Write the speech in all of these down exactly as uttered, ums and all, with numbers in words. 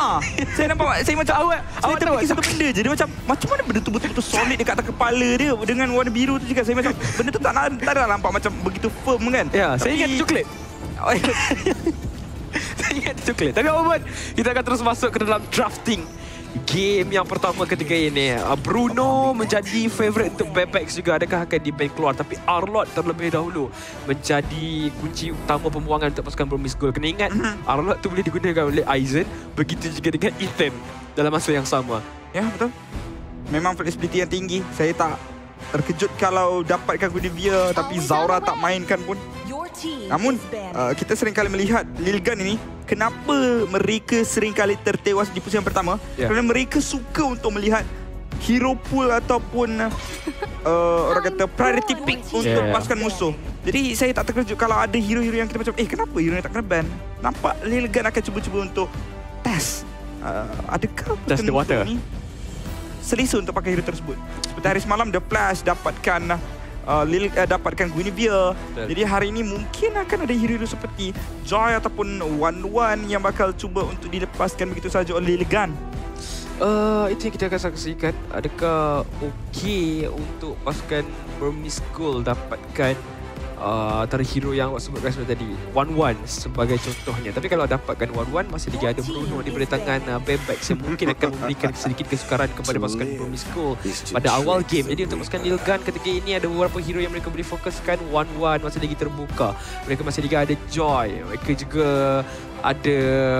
Ah, saya nampak, saya macam awak, saya terfikir satu benda je. Dia macam, macam mana benda tu betul-betul solid dekat atas kepala dia dengan warna biru tu juga. Saya macam, benda tu tak, tak ada nampak macam begitu firm kan. Ya, saya ingat coklat. Saya ingat coklat. Tapi apa pun, kita akan terus masuk ke dalam drafting game yang pertama ketika ini. Bruno menjadi favourite untuk Bebex juga. Adakah akan di-ban keluar? Tapi Arlott terlebih dahulu menjadi kunci utama pembuangan untuk pasukan Promise Gold. Kena ingat, Arlott tu boleh digunakan oleh Aizen. Begitu juga dengan Ethan dalam masa yang sama. Ya, betul. Memang flexibility yang tinggi. Saya tak terkejut kalau dapatkan Guinevere tapi Zaura tak mainkan pun. Namun, uh, kita sering kali melihat Lil Gun ini, kenapa mereka sering kali tertewas di pusingan pertama? Yeah. Kerana mereka suka untuk melihat hero pool ataupun uh, orang kata priority pick untuk yeah. pasukan musuh. Jadi saya tak terkejut kalau ada hero-hero yang kita macam, eh kenapa hero ni tak kena ban? Nampak Lil Gun akan cuba-cuba untuk test. Uh, adakah test the water ni selesa untuk pakai hero tersebut? Seperti hari semalam, The Flash dapatkan Uh, Lil uh, dapatkan Guinevere. Betul. Jadi hari ini mungkin akan ada hero-hero seperti Joy ataupun Wan Wan yang bakal cuba untuk dilepaskan begitu saja oleh Lil Gun. Uh, itu yang kita akan saksikan. Adakah okey untuk pasukan Promise Gold dapatkan uh, antara hero yang awak sebutkan sebentar tadi, Wan Wan sebagai contohnya. Tapi kalau dapatkan Wan Wan, masih lagi ada Bruno daripada tangan uh, Bebex yang mungkin akan memberikan sedikit kesukaran kepada pasukan Promise Gold pada awal game. Jadi untuk pasukan Lil Gun ketika ini ada beberapa hero yang mereka boleh fokuskan. Wan Wan masih lagi terbuka. Mereka masih lagi ada Joy. Mereka juga ada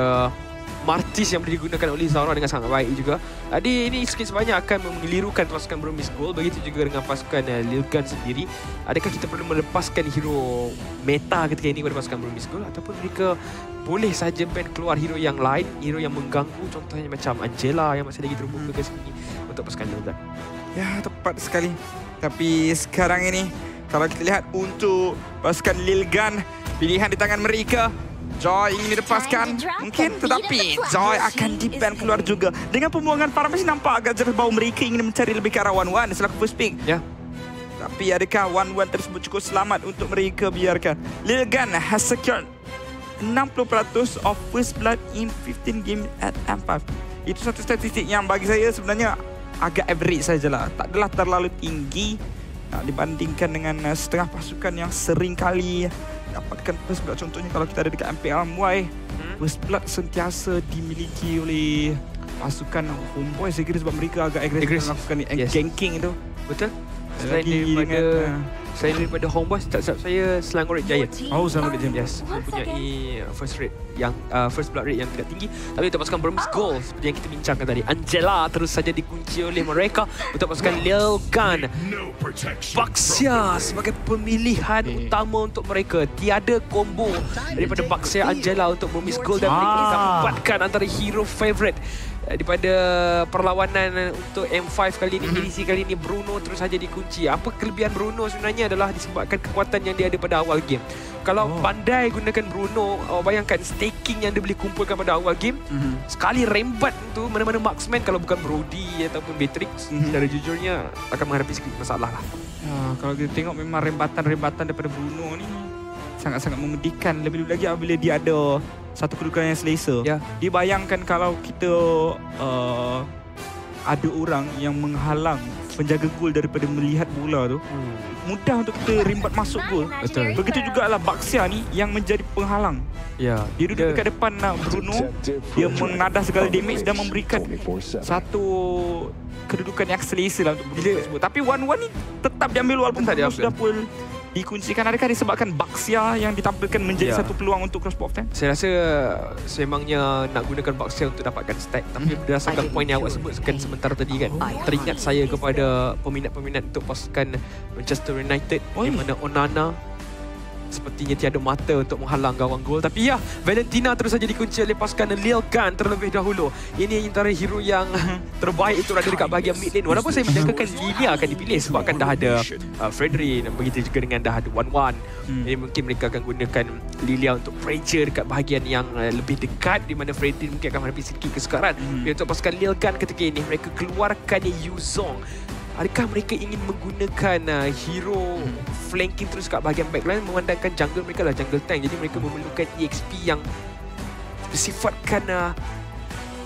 Martis yang boleh digunakan oleh Zaura dengan sangat baik juga. Jadi ini sikit sebanyak akan mengelirukan pasukan Promise Gold. Begitu juga dengan pasukan uh, Lil Gun sendiri. Adakah kita perlu melepaskan hero meta ketika ini kepada pasukan Promise Gold, ataupun mereka boleh saja ban keluar hero yang lain, hero yang mengganggu, contohnya macam Angela yang masih lagi terbuka ke sini untuk pasukan Lil Gun. Ya, tepat sekali. Tapi sekarang ini kalau kita lihat untuk pasukan Lil Gun, pilihan di tangan mereka. Joy ingin dilepaskan mungkin, tetapi Joy akan di-ban keluar juga. Dengan pembuangan Farah masih nampak agak jelas bahawa mereka ingin mencari lebih ke arah Wan Wan selaku first pick. Ya. Tapi adakah Wan Wan tersebut cukup selamat untuk mereka biarkan? Lil Gun has secured enam puluh peratus of first blood in fifteen games at M five. Itu satu statistik yang bagi saya sebenarnya agak average sajalah. Tak adalah terlalu tinggi uh, dibandingkan dengan uh, setengah pasukan yang sering kali dapatkan first blood. Contohnya kalau kita ada dekat M P L M Y, hmm? first blood sentiasa dimiliki oleh pasukan Homeboy. Saya kira sebab mereka agak agresif melakukan yes. ganking itu. Betul. Selain daripada dengan, uh, selain daripada Homeboy, tak saya Selangor Red Giant. Oh, Selangor Red Giant. Yes, mempunyai first rate yang uh, first blood rate yang tidak tinggi. Tapi untuk pasukan Promise Gold, seperti yang kita bincangkan tadi, Angela terus saja dikunci oleh mereka. Untuk pasukan Lil Gun, Baxia sebagai pemilihan okay. utama untuk mereka. Tiada combo daripada Baxia Angela untuk Promise Gold, dan mereka dapatkan antara hero favourite daripada perlawanan untuk M five kali ini, E D C kali ini. Bruno terus saja dikunci. Apa kelebihan Bruno sebenarnya adalah disebabkan kekuatan yang dia ada pada awal game. Kalau oh. pandai gunakan Bruno, awak bayangkan staking yang dia boleh kumpulkan pada awal game. Mm-hmm. Sekali rembat tu mana-mana marksman, kalau bukan Brody ataupun Beatrix, mm-hmm. secara jujurnya akan menghadapi sedikit masalah lah. Ya, kalau kita tengok memang rembatan-rembatan daripada Bruno ni sangat-sangat memedihkan. Lebih-lebih lagi apabila dia ada satu kedudukan yang selesa. Ya. Dia bayangkan kalau kita uh, ada orang yang menghalang penjaga gol daripada melihat bola tu, hmm. mudah untuk kita rimbat masuk gol. Betul. Begitu juga lah Baxia ni yang menjadi penghalang. Ya. Dia duduk dekat depan uh, Bruno, dia menadah segala damage dan memberikan satu kedudukan yang selesa lah untuk Bruno tersebut. Tapi Wan Wan ni tetap diambil walaupun tak sudah pun dikuncikan. Adakah disebabkan Baxia yang ditampilkan menjadi ya. satu peluang untuk cross pop time? Saya rasa sememangnya nak gunakan Baxia untuk dapatkan stack. Tapi hmm. berdasarkan poin yang awak sebutkan sebentar tadi kan, teringat saya kepada peminat-peminat untuk pasukan Manchester United, oh, di mana Onana sepertinya tiada mata untuk menghalang gawang gol. Tapi ya, Valentina terus saja dikunci oleh pasukan Lil Gun terlebih dahulu. Ini antara hero yang terbaik itu ada dekat bahagian mid lane. Walaupun saya menjangkakan Lilia akan dipilih sebab kan dah ada uh, Fredrin, dan begitu juga dengan dah ada Wan Wan. Hmm. Jadi mungkin mereka akan gunakan Lilia untuk pressure dekat bahagian yang uh, lebih dekat, di mana Fredrin mungkin akan menghadapi sedikit kesukaran. Hmm. Jadi untuk pasukan Lil Gun ketika ini, mereka keluarkan Yuzong. Adakah mereka ingin menggunakan uh, hero hmm. flanking terus kat bahagian backline, memandangkan jungle mereka lah jungle tank. Jadi mereka memerlukan E X P yang bersifatkan uh,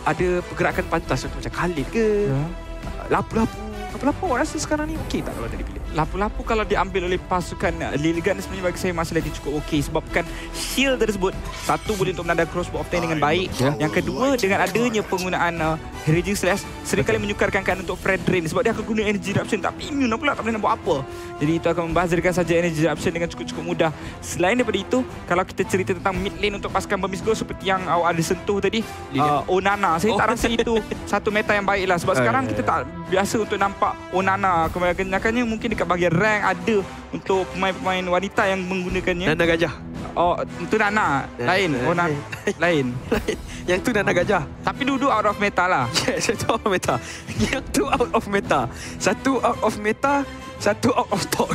ada pergerakan pantas untuk macam Khalid ke, Ya. Lapu-lapu. Lapu-lapu awak rasa sekarang ni okey tak kalau tak dipilih? Lapu-lapu kalau diambil oleh pasukan Lilligan sebenarnya bagi saya masih lagi cukup okey sebabkan shield tersebut satu boleh untuk menanda crossbow of tank dengan baik. Yeah. Yang kedua dengan adanya penggunaan uh, Raging Slash seringkali menyukarkan keadaan untuk Fred Drain sebab dia akan guna energy eruption tapi immune pula tak boleh nak buat apa. Jadi itu akan membazirkan saja energy eruption dengan cukup-cukup mudah. Selain daripada itu, kalau kita cerita tentang mid lane untuk pasukan Burmese Gold seperti yang awak ada sentuh tadi, uh, Onana, saya Oh. tak rasa itu satu meta yang baiklah sebab Uh, sekarang yeah, kita yeah. tak biasa untuk nampak Onana. Kebanyakannya mungkin dekat bahagian rank ada untuk pemain-pemain wanita yang menggunakannya. Nana Gajah. Oh, itu Nana. Lain. Nana. Oh, Nana. Lain. Yang tu Nana Gajah. Tapi duduk out of meta lah. Yes, satu out of meta. Yang tu out of meta. Satu out of meta, satu out of stock.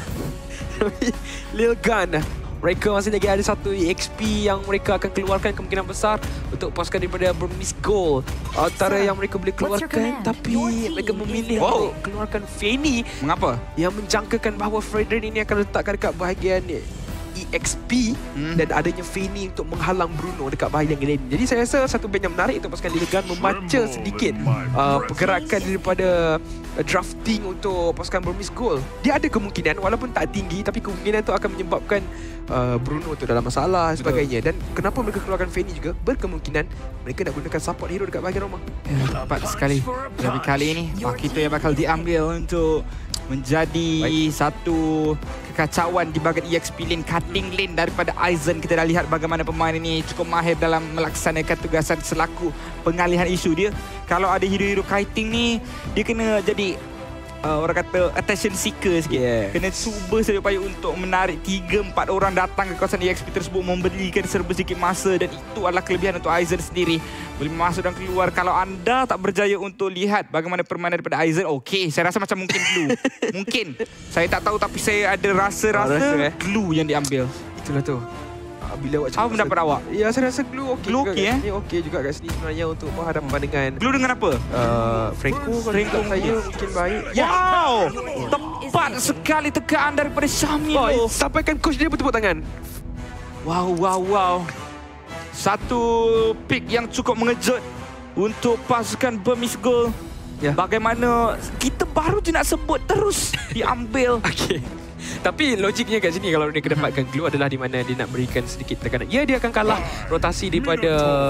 Lil Gun. Mereka masih lagi ada satu E X P yang mereka akan keluarkan kemungkinan besar untuk pasukan daripada Burmese Gold. Antara yang mereka boleh keluarkan, tapi mereka memilih Wow. untuk keluarkan Fanny Mengapa? yang menjangkakan bahawa Fredrin ini akan letakkan dekat bahagian E X P Hmm. dan adanya Fanny untuk menghalang Bruno dekat bahagian lane. Jadi saya rasa satu band yang menarik untuk pasukan Lilligan membaca sedikit uh, pergerakan daripada uh, drafting untuk pasukan Burmese Gold. Dia ada kemungkinan walaupun tak tinggi tapi kemungkinan itu akan menyebabkan uh, Bruno tu dalam masalah dan sebagainya. Dan kenapa mereka keluarkan Fanny juga berkemungkinan mereka nak gunakan support hero dekat bahagian rumah. Ya, tepat sekali. Tapi kali ini Pakito yang bakal diambil untuk menjadi Baik. satu kekacauan di bahagian E X P lane, cutting lane daripada Aizen. Kita dah lihat bagaimana pemain ini cukup mahir dalam melaksanakan tugasan selaku pengalihan isu dia. Kalau ada hero-hero kiting ni, dia kena jadi uh, orang kata attention seeker sikit. Yeah. Kena cuba sedaya upaya untuk menarik tiga empat orang datang ke kawasan E X P tersebut, memberikan serba sedikit masa, dan itu adalah kelebihan untuk Aizen sendiri. Boleh masuk dan keluar. Kalau anda tak berjaya untuk lihat bagaimana permainan daripada Aizen, okey, saya rasa macam mungkin glue. Mungkin. Saya tak tahu tapi saya ada rasa-rasa rasa, eh? glue yang diambil. Itulah tu. Ah, Bila awak Apa pendapat awak? Ya, saya rasa glue okey. Glue juga okey, kat eh? sini. Okey juga kat sini sebenarnya untuk berhadapan dengan Glue dengan apa? uh, Franco. Franco Franco saya mungkin baik. Wow! Tepat sekali tekaan daripada Syamil. Oh, sampaikan coach dia bertepuk tangan. Wow, wow, wow. Satu pick yang cukup mengejut untuk pasukan Burmese Gold. Ya. Bagaimana kita baru je nak sebut terus diambil. Okey. Tapi logiknya kat sini kalau dia kedapatkan glue adalah di mana dia nak berikan sedikit tekanan. Ya, dia akan kalah rotasi daripada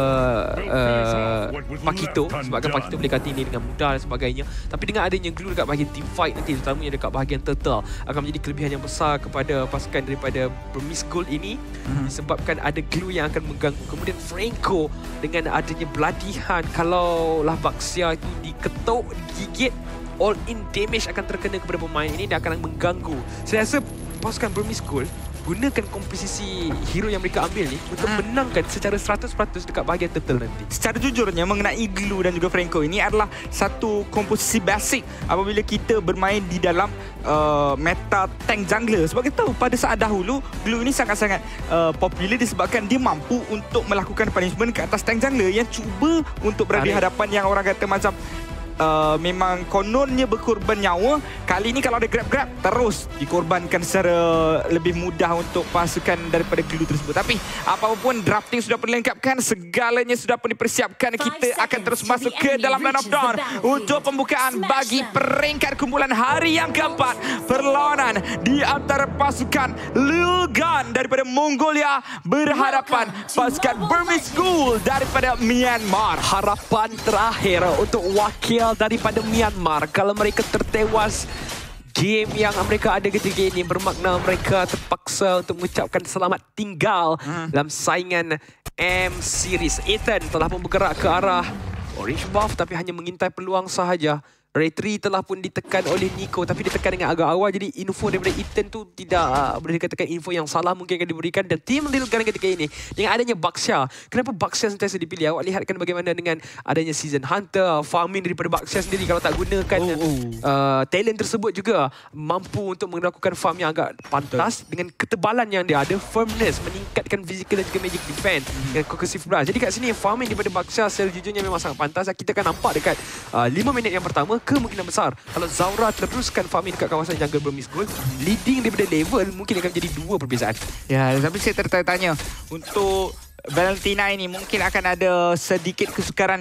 uh, Pakito sebabkan Pakito boleh cutting dia dengan mudah dan sebagainya. Tapi dengan adanya glue dekat bahagian team fight nanti, terutamanya dekat bahagian turtle, akan menjadi kelebihan yang besar kepada pasukan daripada Burmese Gold ini disebabkan ada glue yang akan mengganggu. Kemudian Franco dengan adanya Bloody Hand, kalau lah Baxia itu diketuk, digigit, all in damage akan terkena kepada pemain ini dan akan mengganggu. Saya rasa pasukan Burmese Gold gunakan komposisi hero yang mereka ambil ni untuk Hmm. menangkan secara seratus peratus dekat bahagian turtle nanti. Secara jujurnya mengenai glue dan juga Franco, ini adalah satu komposisi basic apabila kita bermain di dalam uh, meta tank jungler. Sebab kita tahu pada saat dahulu glue ini sangat-sangat uh, popular disebabkan dia mampu untuk melakukan punishment ke atas tank jungler yang cuba untuk berada di Tarik. hadapan yang orang kata macam Uh, memang kononnya berkorban nyawa. Kali ini kalau ada grab-grab, terus dikorbankan secara lebih mudah untuk pasukan daripada glue tersebut. Tapi apapun, drafting sudah pun dilengkapkan, segalanya sudah pun dipersiapkan. Kita akan terus masuk ke dalam Land of Dawn untuk pembukaan bagi peringkat kumpulan hari yang keempat. Perlawanan di antara pasukan Lil Gun daripada Mongolia berhadapan pasukan Burmese Gold daripada Myanmar. Harapan terakhir untuk wakil daripada Myanmar. Kalau mereka tertewas, game yang mereka ada ketika ini bermakna mereka terpaksa untuk mengucapkan selamat tinggal hmm. dalam saingan M-Series. Ethan telah pun bergerak ke arah orange buff tapi hanya mengintai peluang sahaja. Retri telah pun ditekan oleh Nico tapi ditekan dengan agak awal, jadi info daripada Ethan tu tidak uh, boleh dikatakan info yang salah mungkin akan diberikan. Dan tim Lil Gun ketika ini dengan adanya Baxia, kenapa Baxia sentiasa dipilih? Awak lihatkan bagaimana dengan adanya Season Hunter, farming daripada Baxia sendiri, kalau tak gunakan Oh, oh. Uh, talent tersebut juga mampu untuk melakukan farm yang agak pantas. Betul. Dengan ketebalan yang dia ada, firmness, meningkatkan physical dan juga magic defense hmm. dengan concursive blast. Jadi kat sini farming daripada Baxia sejujurnya memang sangat pantas. Kita akan nampak dekat uh, lima minit yang pertama, kemungkinan besar kalau Zaura teruskan farming dekat kawasan jungle Burmese Gold, leading daripada level mungkin akan menjadi dua perbezaan. Ya, tapi saya tertanya-tanya untuk Valentina ini mungkin akan ada sedikit kesukaran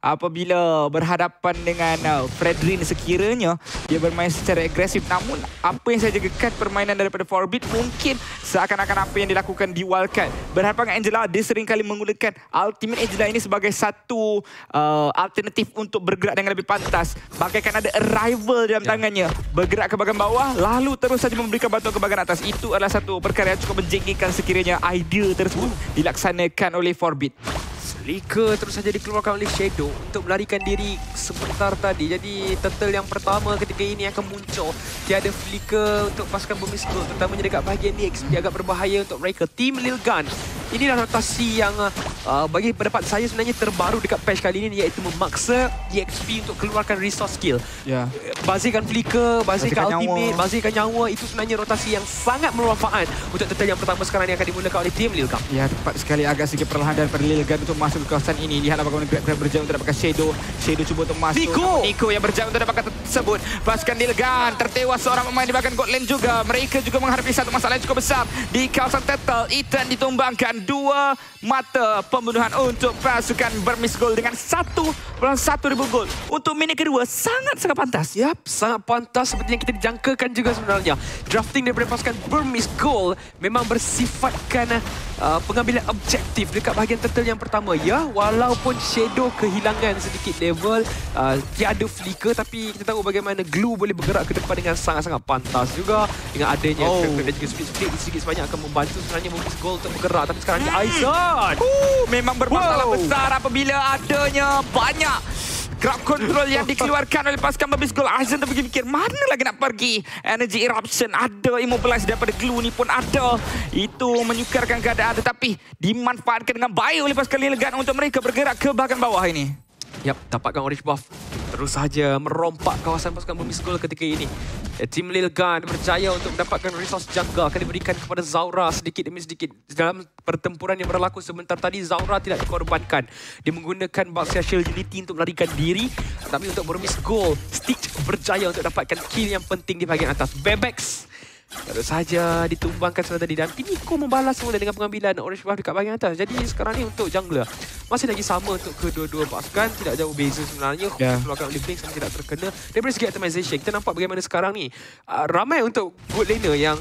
apabila berhadapan dengan uh, Fredrin sekiranya dia bermain secara agresif. Namun apa yang saya jagakan permainan daripada Forbit mungkin seakan-akan apa yang dilakukan di Wildcard. Berhadapan dengan Angela, dia seringkali menggunakan Ultimate Angela ini sebagai satu uh, alternatif untuk bergerak dengan lebih pantas. Bagaikan ada arrival dalam yeah. tangannya. Bergerak ke bahagian bawah, lalu terus saja memberikan bantuan ke bahagian atas. Itu adalah satu perkara yang cukup menjengkelkan sekiranya idea tersebut dilaksanakan oleh Forbit. Flicker terus saja dikeluarkan oleh Shadow untuk melarikan diri sebentar tadi. Jadi turtle yang pertama ketika ini akan muncul. Tiada Flicker untuk pasukan Burmese Gold, terutamanya dekat bahagian D X P agak berbahaya untuk mereka. Team Lil Gun, inilah rotasi yang uh, bagi pendapat saya sebenarnya terbaru dekat patch kali ini, iaitu memaksa D X P untuk keluarkan resource skill. Ya. Bazirkan Flicker, bazirkan ultimate, bazirkan nyawa. Itu sebenarnya rotasi yang sangat bermanfaat untuk turtle yang pertama sekarang yang akan dimulakan oleh Team Lil Gun. Ya, tepat sekali, agak sedikit perlahan daripada Lil Gun untuk masuk ke kawasan ini. Lihatlah bagaimana Grab-Grab berjaya untuk dapatkan Shadow. Shadow cuba untuk masuk. Nico, Nico yang berjaya untuk dapatkan tersebut. Pasukan Lil Gun tertewas seorang pemain di bahagian Godland juga. Mereka juga menghadapi satu masalah yang cukup besar di kawasan Turtle. Ethan ditumbangkan. Dua mata pembunuhan untuk pasukan Burmese Gold dengan satu puluh satu ribu gol. Untuk minit kedua sangat-sangat pantas. Yap, sangat pantas seperti yang kita dijangkakan juga sebenarnya. Drafting daripada pasukan Burmese Gold memang bersifatkan uh, pengambilan objektif dekat bahagian Turtle yang pertama. Ya, walaupun Shadow kehilangan sedikit level, uh, tiada Flicker, tapi kita tahu bagaimana Glue boleh bergerak ke depan dengan sangat-sangat pantas juga. Dengan adanya oh. dan juga speed-speed sedikit sebanyak akan membantu sebenarnya Burmese Gold untuk bergerak. Tapi sekarang hmm. ni Aizen uh, memang bermasalah wow. besar apabila adanya banyak crowd control yang dikeluarkan oleh pasukan Burmese Gold. Aizen terfikir-fikir mana lagi nak pergi. Energy Eruption ada, Immobilize daripada Glue ni pun ada. Itu menyukarkan keadaan, tetapi dimanfaatkan dengan baik oleh pasukan Lil Gun untuk mereka bergerak ke bahagian bawah ini. Yap, dapatkan orange buff. Terus saja merompak kawasan pasukan Burmese Gold ketika ini. Tim Lil Gun berjaya untuk mendapatkan resource jaga akan diberikan kepada Zaura sedikit demi sedikit. Dalam pertempuran yang berlaku sebentar tadi, Zaura tidak dikorbankan. Dia menggunakan Baxia Shield Unity untuk melarikan diri. Tapi untuk Burmese Gold, Stitch berjaya untuk dapatkan kill yang penting di bahagian atas. Bebex terus saja ditumbangkan sebentar tadi, dan Nico membalas semula dengan pengambilan orange buff dekat bahagian atas. Jadi sekarang ni untuk jungler masih lagi sama untuk kedua-dua pasukan, tidak jauh beza sebenarnya. Yeah. Keluarkan oleh Blink sama tidak terkena. Daripada segi optimization, kita nampak bagaimana sekarang ni uh, ramai untuk good laner yang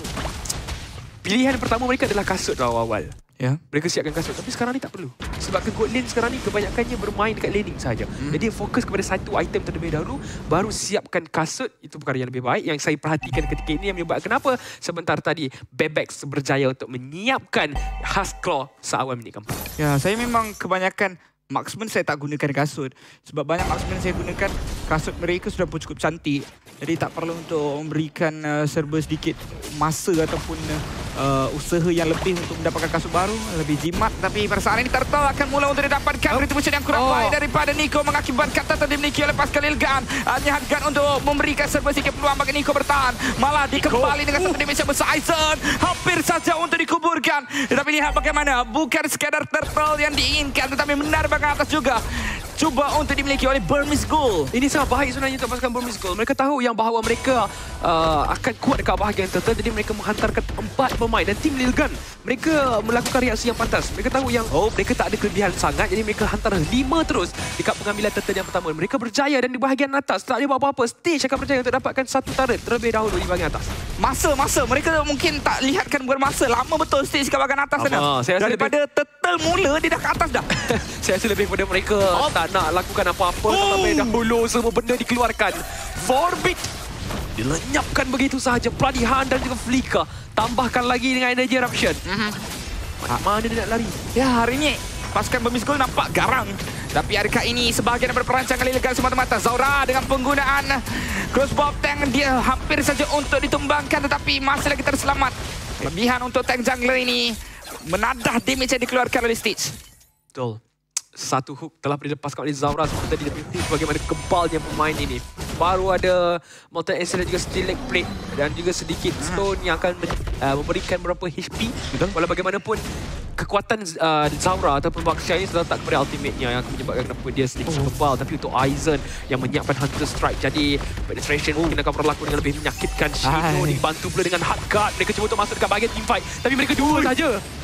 pilihan pertama mereka adalah kasut awal-awal. Ya, mereka siapkan kasut, tapi sekarang ni tak perlu. Sebab ke God Lane sekarang ni kebanyakannya bermain dekat laning saja. Hmm. Jadi fokus kepada satu item terlebih dahulu, baru siapkan kasut. Itu perkara yang lebih baik yang saya perhatikan ketika ini, yang menyebabkan kenapa sebentar tadi Bebex berjaya untuk menyiapkan Huskclaw seawal minit keempat. Ya, saya memang kebanyakan marksman saya tak gunakan kasut. Sebab banyak marksman saya gunakan kasut mereka sudah pun cukup cantik. Jadi tak perlu untuk memberikan uh, serba sedikit masa ataupun uh, usaha yang lebih untuk mendapatkan kasut baru. Lebih jimat. Tapi pada saat ini Turtle akan mula untuk didapatkan oh. retribution yang kurang oh. baik daripada Nico, mengakibatkan Turtle dimiliki oleh pasukan Lil Gun. Hanya Gun untuk memberikan serba sedikit peluang bagi Nico bertahan. Malah dikembali dengan uh. satu damage yang besar. Aizen hampir saja untuk dikuburkan. Tetapi lihat bagaimana, bukan sekadar Turtle yang diinginkan, tetapi benar bahagian atas juga cuba untuk dimiliki oleh Burmese Gold. Ini sangat baik sebenarnya untuk pasukan Burmese Gold. Mereka tahu yang bahawa mereka uh, akan kuat dekat bahagian Turtle, jadi mereka menghantarkan empat pemain. Dan tim Lil Gun, mereka melakukan reaksi yang pantas. Mereka tahu yang oh mereka tak ada kelebihan sangat, jadi mereka hantar lima terus dekat pengambilan Turtle yang pertama. Mereka berjaya, dan di bahagian atas tak ada apa-apa. Stage akan berjaya untuk dapatkan satu turret terlebih dahulu di bahagian atas. Masa-masa mereka mungkin tak lihatkan bukan masa. Lama betul stage ke bahagian atas sana. Daripada lebih... Turtle mula dia dah ke atas dah. Saya rasa lebih pada mereka oh. tak nak lakukan apa-apa oh. sampai dahulu semua benda dikeluarkan. Forbit dilenyapkan begitu sahaja. Pelatihan dan juga Flicker. Tambahkan lagi dengan Energy Eruption. Mm-hmm. Mana dia nak lari? Ya, hari ini pasukan Burmese Gold nampak garang. Tapi adakah ini sebahagian daripada perancangan Lil Gun semata-mata? Zaura dengan penggunaan crossbow tank, dia hampir saja untuk ditumbangkan, tetapi masih lagi terselamat. Kelebihan untuk tank jungler ini menadah damage yang dikeluarkan oleh Stitch. Betul. Satu hook telah dilepaskan oleh Zaura seperti tadi. Tapi bagaimana kebalnya pemain ini. Baru ada Molten Acid dan juga Steel Leg Plate, dan juga sedikit stone yang akan uh, memberikan beberapa H P. Betul. Walau bagaimanapun kekuatan uh, Zaura ataupun Baxia ini sudah tak kepada ultimate-nya, yang akan menyebabkan kenapa dia sedikit oh. kebal. Tapi untuk Aizen yang menyiapkan Hunter Strike, jadi penetration oh. mungkin akan berlaku dengan lebih menyakitkan. Shadow dibantu pula dengan Hard Guard. Mereka cuba untuk masuk dekat bahagian team fight, tapi mereka dua saja.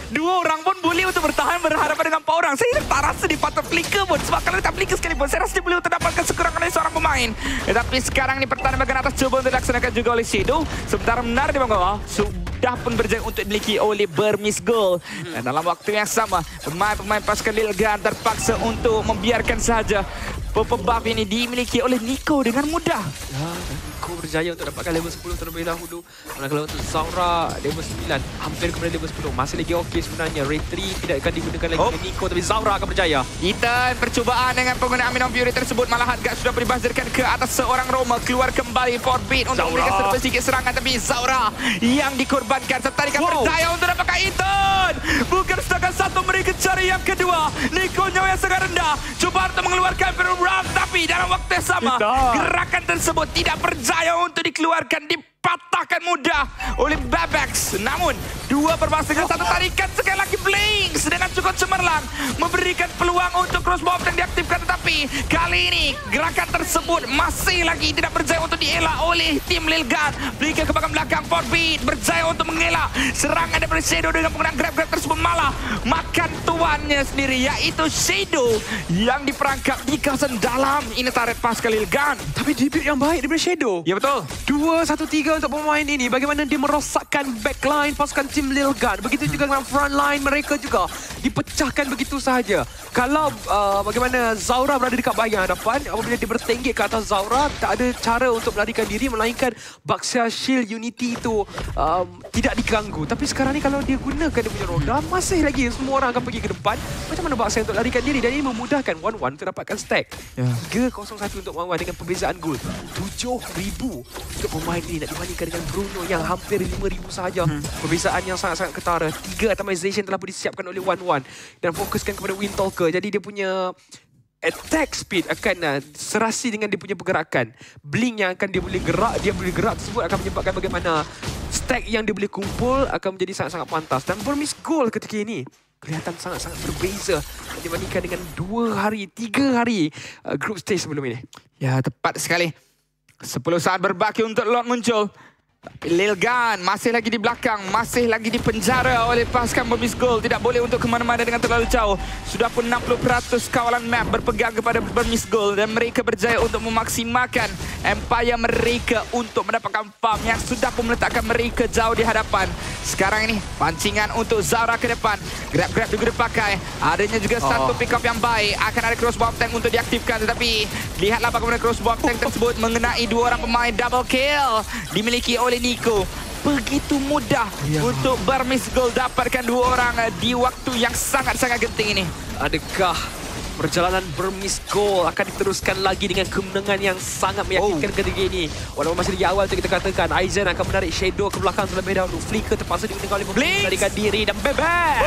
Dua orang pun boleh untuk bertahan berhadapan dengan empat orang. Saya tak rasa dia patut flicker pun. Sebab kalau dia tak flicker sekalipun, saya rasa dia boleh untuk dapatkan sekurangan oleh seorang pemain. Tetapi sekarang ni pertahanan bahagian atas cuba untuk dilaksanakan juga oleh Shadow. Sementara menara di bawah sudah pun berjaya untuk dimiliki oleh Burmese Gold. Dan dalam waktu yang sama, pemain-pemain pasukan Lilgan terpaksa untuk membiarkan sahaja purple buff ini dimiliki oleh Nico dengan mudah. Ya, Nico berjaya untuk dapatkan level sepuluh terlebih dahulu. Manakala untuk Zaura level sembilan hampir kepada level sepuluh. Masih lagi okey sebenarnya. Ray three tidak akan digunakan lagi oh. oleh Nico, tapi Zaura akan berjaya. Kita percubaan dengan penggunaan Amin of Fury tersebut malahan gak sudah dibazirkan ke atas seorang Roma. Keluar kembali Forbid untuk memberikan serba sedikit serangan, tapi Zaura yang dikorbankan. Setarikan wow. berjaya untuk dapatkan Ethan. Bukan setakat satu, mereka cari yang kedua. Nico nyawa yang sangat rendah. Cuba untuk mengeluarkan Ram, tapi dalam waktu yang sama Kita. gerakan tersebut tidak berjaya untuk dikeluarkan, dipatahkan mudah oleh Babex. Namun dua berbahasa dengan satu tarikan, sekali lagi Blinks dengan cukup cemerlang memberikan peluang untuk crossbow yang diaktifkan, tetapi kali ini gerakan tersebut masih lagi tidak berjaya untuk dielak oleh tim Lilgan. Blinks ke belakang belakang, Forbid berjaya untuk mengelak serangan daripada Shadow dengan penggunaan grab-grab tersebut, malah makan tuannya sendiri, yaitu Shadow yang diperangkap di kawasan dalam ini taret pasukan Lilgan. Tapi debut yang baik daripada Shadow. Ya betul. dua satu tiga untuk pemain ini. Bagaimana dia merosakkan backline pasukan tim Lilgan. Begitu juga dengan front line mereka juga dipecahkan begitu sahaja. Kalau uh, bagaimana Zaura berada dekat bahagian hadapan, apabila dia bertenggek ke atas Zaura, tak ada cara untuk melarikan diri melainkan Baxia Shield Unity itu um, tidak diganggu. Tapi sekarang ni kalau dia gunakan dia punya roda, masih lagi semua orang akan pergi ke depan. Macam mana Baxia untuk larikan diri? Dan ini memudahkan one one untuk dapatkan stack. tiga kosong satu untuk one one dengan perbezaan gol tujuh ribu untuk pemain ini, nak dibandingkan dengan Bruno yang hampir lima ribu sahaja. Hmm. Perbezaan yang sangat-sangat ketara. Tiga atomization telah pun disiapkan oleh one one dan fokuskan kepada Windtalker. Jadi dia punya attack speed akan uh, serasi dengan dia punya pergerakan. Blink yang akan dia boleh gerak, dia boleh gerak tersebut akan menyebabkan bagaimana stack yang dia boleh kumpul akan menjadi sangat-sangat pantas. Dan Burmese Gold ketika ini kelihatan sangat-sangat berbeza dibandingkan dengan dua hari, tiga hari uh, group stage sebelum ini. Ya, tepat sekali. sepuluh saat berbaki untuk Lord muncul. Tapi Lilgan masih lagi di belakang, masih lagi dipenjara oleh pasukan Burmese Gold. Tidak boleh untuk ke mana-mana dengan terlalu jauh. Sudah pun enam puluh peratus kawalan map berpegang kepada Burmese Gold dan mereka berjaya untuk memaksimalkan empire mereka untuk mendapatkan farm yang sudah pun meletakkan mereka jauh di hadapan. Sekarang ini pancingan untuk Zaura ke depan. Grab-grab juga dipakai. Adanya juga oh. satu pick up yang baik. Akan ada crossbow tank untuk diaktifkan, tetapi lihatlah bagaimana crossbow tank tersebut mengenai dua orang pemain. Double kill dimiliki oleh oleh Nico. Begitu mudah ya. untuk Burmese Gold dapatkan dua orang di waktu yang sangat-sangat genting ini. Adakah perjalanan Burmese Gold akan diteruskan lagi dengan kemenangan yang sangat meyakinkan oh. ketika ini? Walaupun masih di awal tu kita katakan Aizen akan menarik Shadow ke belakang terlebih dahulu. Flicker terpaksa digunakan oleh Burmese melarikan diri dan bebek.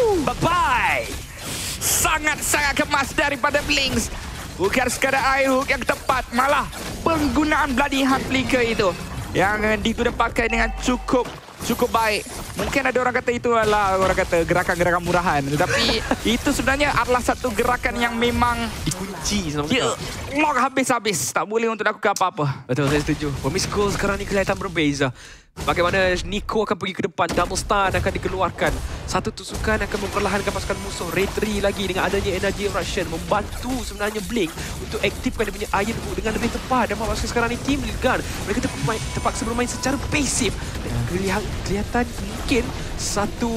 Bye-bye. Sangat-sangat kemas daripada Blinks. Bukan sekadar air hook yang tepat, malah penggunaan bloody hand flicker itu yang digunakan pakai dengan cukup cukup baik. Mungkin ada orang kata itu adalah orang kata gerakan-gerakan murahan, tetapi itu sebenarnya adalah satu gerakan yang memang dikunci sama dia lock habis-habis, tak boleh untuk lakukan apa-apa. Betul, saya setuju. Burmese Gold sekarang ni kelihatan berbeza. Bagaimana Nico akan pergi ke depan, double stun akan dikeluarkan. Satu tusukan akan memperlahankan pasukan musuh. Ray three lagi dengan adanya energy eruption membantu sebenarnya Blink untuk aktifkan dia punya iron hook dengan lebih tepat. Dan pasukan sekarang ni Team Lilgan, mereka terpaksa bermain secara pasif. Kelihatan, kelihatan mungkin satu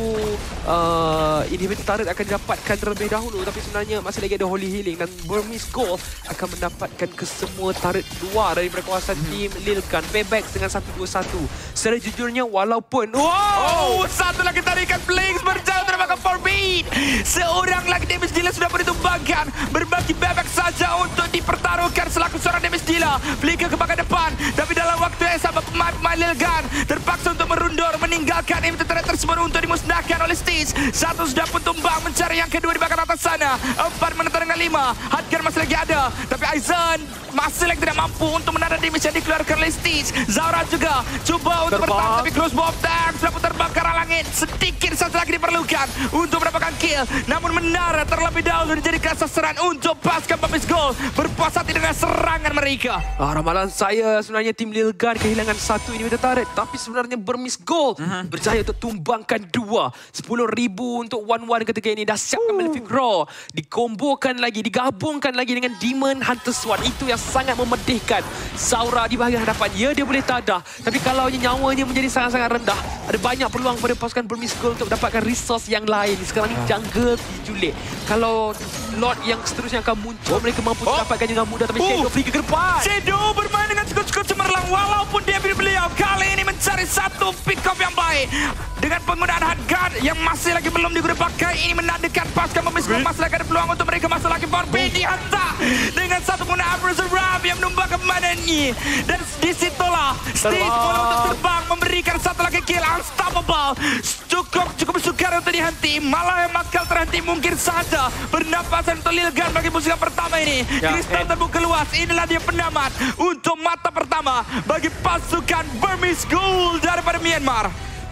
uh, inhibitor turret akan didapatkan terlebih dahulu, tapi sebenarnya masih lagi ada Holy Healing dan Burmese Gold akan mendapatkan kesemua turret luar daripada kawasan hmm. Team Lilgan. Payback dengan satu dua satu. Secara jujurnya walaupun wow, oh, satu lagi tarikan Blinks berjauh termakan Forbid. Seorang lagi damage dealer sudah pun ditumbangkan. Berbagi bebek saja untuk dipertaruhkan selaku seorang damage dealer. Flicker ke bahagian depan, tapi dalam waktu yang sama pemain-pemain Lilgan terpaksa untuk merundur meninggalkan inhibitor turret tersebut untuk dimusnahkan oleh Stitch. Satu sudah pun tumbang, mencari yang kedua di bahagian atas sana. Empat menentang dengan lima. Hardgun masih lagi ada, tapi Aizen masih lagi tidak mampu untuk menahan damage yang dikeluarkan oleh Stitch. Zaura juga cuba untuk bertahan, tapi crossbow tank sudah pun terbang ke arah langit. Sedikit saja lagi diperlukan untuk mendapatkan kill. Namun menara terlebih dahulu dijadikan sasaran untuk pasukan Burmese Gold berpuas hati dengan serangan mereka. Ah, ramalan saya sebenarnya tim Lilgan kehilangan satu inhibitor turret, tapi sebenarnya Burmese Gold uh-huh. berjaya untuk tumbangkan dua. sepuluh ribu untuk one one ketika ini. Dah siapkan Malefic Roar. Dikombokan lagi, digabungkan lagi dengan Demon Hunter Swan. Itu yang sangat memedihkan Zaura di bahagian hadapan. Ya, dia boleh tadah. Tapi kalau nyawanya menjadi sangat-sangat rendah, ada banyak peluang pada pasukan Burmese Gold untuk mendapatkan resource yang lain. Sekarang ni jungle diculik. Kalau Lord yang seterusnya akan muncul, mereka mampu oh. mendapatkan dengan mudah. Tapi Shadow pergi ke depan. Shadow bermain dengan cukup-cukup cemerlang. Walaupun dia beliau kali ini mencari satu pick up yang baik. Dengan penggunaan hard guard yang masih lagi belum digunakan pakai. Ini menandakan pasukan Burmese Gold masih lagi ada peluang untuk mereka masuk lagi. Barbie dihantar dengan satu penggunaan Abrasive Ram yang menumbangkan permainan ini. Dan disitulah Stitch bola untuk terbang, memberikan satu lagi kill. Unstoppable. Cukup cukup sukar untuk dihenti. Malah yang bakal terhenti mungkin saja bernapasan untuk Lil Gun bagi musim pertama ini. Ya, Kristal terbuka luas. Inilah dia pendamat untuk mata pertama bagi pasukan Burmese Gold daripada Myanmar.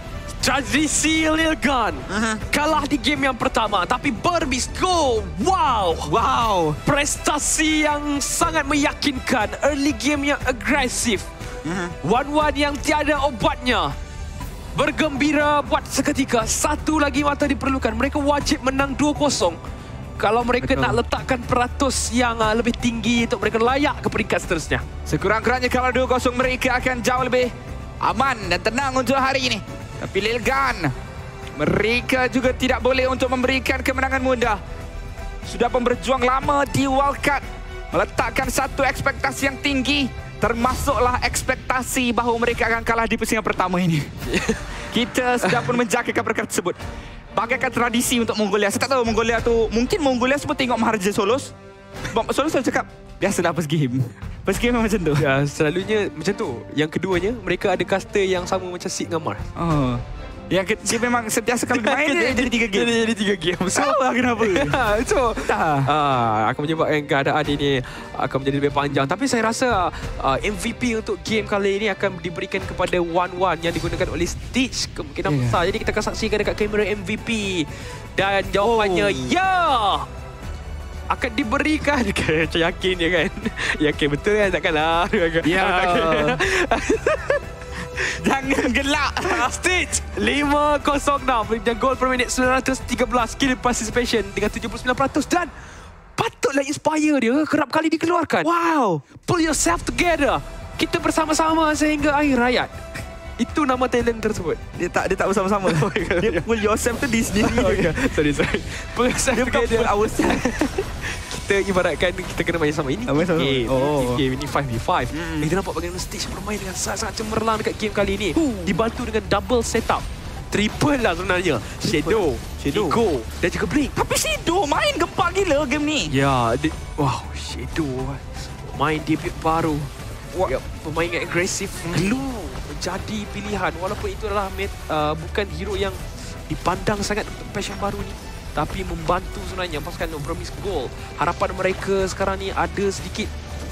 Tradisi Lil Gun uh-huh. kalah di game yang pertama, tapi Burmese Gold, wow, wow, prestasi yang sangat meyakinkan. Early game yang agresif, uh-huh. one one yang tiada obatnya. Bergembira buat seketika. Satu lagi mata diperlukan. Mereka wajib menang dua kosong kalau mereka Betul. nak letakkan peratus yang uh, lebih tinggi untuk mereka layak ke peringkat seterusnya. Sekurang-kurangnya kalau dua kosong mereka akan jauh lebih aman dan tenang untuk hari ini. Tapi Lil Gun, mereka juga tidak boleh untuk memberikan kemenangan mudah. Sudah pun berjuang lama di Wildcard, meletakkan satu ekspektasi yang tinggi, termasuklah ekspektasi bahawa mereka akan kalah di pusingan pertama ini. Kita sudah pun menjagakan perkara tersebut. Bagaikan tradisi untuk Mongolia. Saya tak tahu Mongolia tu, mungkin Mongolia semua tengok Maharaja Solos. Solos saya cakap, biasalah first game. First game macam tu. Ya, selalunya macam tu. Yang keduanya, mereka ada caster yang sama macam Sid dengan Mars. Oh. Yang dia memang sentiasa kalau main dia jadi tiga game. Dia jadi tiga game. So, tahu lah kenapa. so, ah, akan menyebabkan keadaan ini akan menjadi lebih panjang. Tapi saya rasa uh, M V P untuk game kali ini akan diberikan kepada one one yang digunakan oleh Stitch. Kemungkinan yeah. besar. Jadi kita akan saksikan dekat kamera M V P. Dan jawapannya, oh. ya! Akan diberikan. Macam yakin dia kan. Yakin betul kan? Takkanlah. Ya. Jangan gelak. Stitch lima kosong enam dan gol per minit sembilan ratus tiga belas kill participation dengan tujuh puluh sembilan peratus dan patutlah inspire dia kerap kali dikeluarkan. Wow. Pull yourself together. Kita bersama-sama sehingga akhir hayat. Itu nama talent tersebut. Dia tak dia tak bersama-sama. Dia pull yourself tu di sendiri. Okay. Sorry sorry. Pull yourself dia bukan pull ourselves. Kita ibaratkan kita kena main sama ini. Main sama. Game. Oh. Game ini five v five. Hmm. Kita nampak bagaimana Stitch bermain dengan sangat-sangat cemerlang dekat game kali ini. Uh. Dibantu dengan double setup. Triple lah sebenarnya. Shadow, Shadow, Nico dan juga Blink. Tapi Shadow main gempak gila game ni. Ya, dia, wow, Shadow main debut baru. Ya, pemain yang agresif. Glue menjadi pilihan. Walaupun itu adalah uh, bukan hero yang dipandang sangat untuk patch yang baru ni. Tapi membantu sebenarnya pasukan Burmese Gold. Harapan mereka sekarang ni ada sedikit.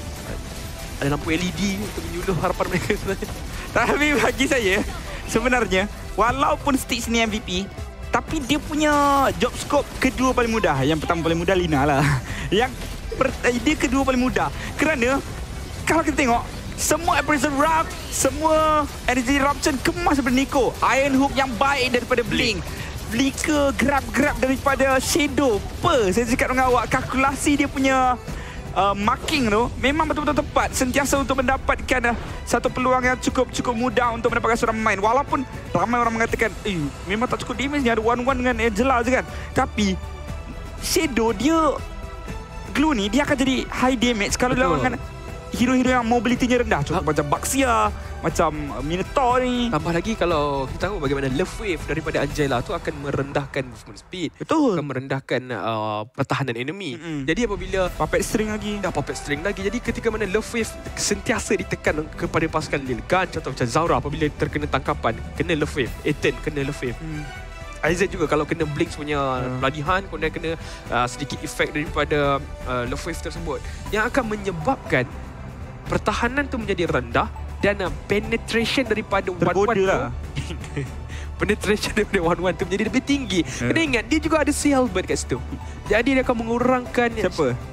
Ada lampu L E D untuk menyuluh harapan mereka sebenarnya. Tapi bagi saya, sebenarnya, walaupun Stitch ni M V P, tapi dia punya job scope kedua paling mudah. Yang pertama paling mudah Lina lah. Yang per, dia kedua paling mudah. Kerana, kalau kita tengok, semua Abrasive Ram, semua Energy Eruption kemas daripada Nico. Iron Hook yang baik daripada Blink. Flicker, grab-grab daripada Shadow. Apa saya cakap dengan awak, kalkulasi dia punya uh, marking tu memang betul-betul tepat. Sentiasa untuk mendapatkan uh, satu peluang yang cukup-cukup mudah untuk mendapatkan seorang pemain. Walaupun ramai orang mengatakan, eh, memang tak cukup damage ni, ada one-one dengan Angela je kan. Tapi Shadow dia, Glue ni, dia akan jadi high damage kalau lawan dengan hero-hero yang mobility-nya rendah. Contoh ha? macam Baxia, macam Minotaur ni. Tambah lagi kalau kita tahu bagaimana Love Wave daripada Angela tu akan merendahkan movement speed. Betul. Akan merendahkan uh, pertahanan enemy. Mm-hmm. Jadi apabila puppet string lagi. Ya, puppet string lagi. Jadi ketika mana Love Wave sentiasa ditekan kepada pasukan Lil Gun, contoh macam Zaura apabila terkena tangkapan, kena Love Wave. Ethan kena Love Wave. Mm. Isaac juga kalau kena Blink punya hmm. peladihan, kemudian kena uh, sedikit efek daripada uh, Love Wave tersebut yang akan menyebabkan pertahanan tu menjadi rendah dan uh, penetration daripada one-one tu lah. penetration daripada one-one tu menjadi lebih tinggi. Hmm. Kena ingat dia juga ada Sealbird kat situ. Jadi dia akan mengurangkan siapa?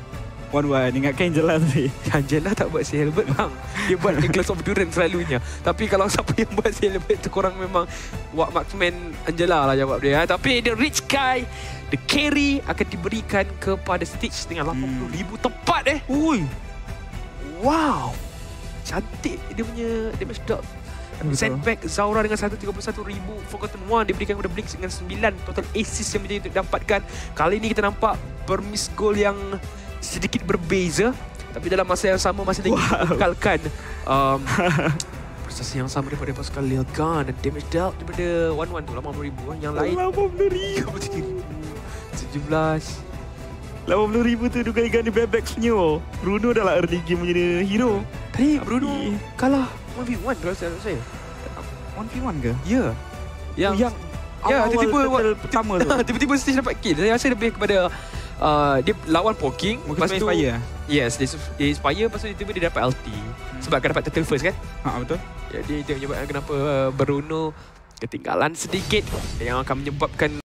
Wan-Wan, ingatkan Angela tadi. Angela tak buat si Halbert bang. Dia buat Necklace of Endurance selalunya. Tapi kalau siapa yang buat si Halbert tu korang memang buat marksman Angela lah jawab dia. Tapi the Rich Guy, the carry akan diberikan kepada Stitch dengan lapan puluh ribu tepat eh. Ui. Wow. Cantik dia punya damage dot. Setback Zaura dengan seratus tiga puluh satu ribu. Forgotten One diberikan kepada Blix dengan sembilan. Total assist yang menjadi untuk didapatkan. Kali ini kita nampak Burmese Gold yang sedikit berbeza. Tapi dalam masa yang sama masih lagi wow. Mengekalkan um, prestasi yang sama daripada Pascal Lilgan. Dan damage dealt daripada Wan Wan tu lapan puluh ribu. Yang lain lapan puluh ribu tujuh belas lapan puluh ribu tu juga ganti bebek senyum. Bruno dah lah early game menjadi hero. Tadi Bruno kalah one v one kalau saya. one v one ke? Ya. Yang, oh, yang ya, tiba-tiba pertama tu. Tiba-tiba Stitch dapat kill. Saya rasa lebih kepada uh, dia lawan poking. Mungkin lepas tu inspire. Yes, dia, dia inspire. Lepas tu tiba-tiba dia dapat ulti. Hmm. Sebab akan dapat turtle first kan? Ha, betul. Jadi dia menyebabkan kenapa Bruno ketinggalan sedikit. Yang akan menyebabkan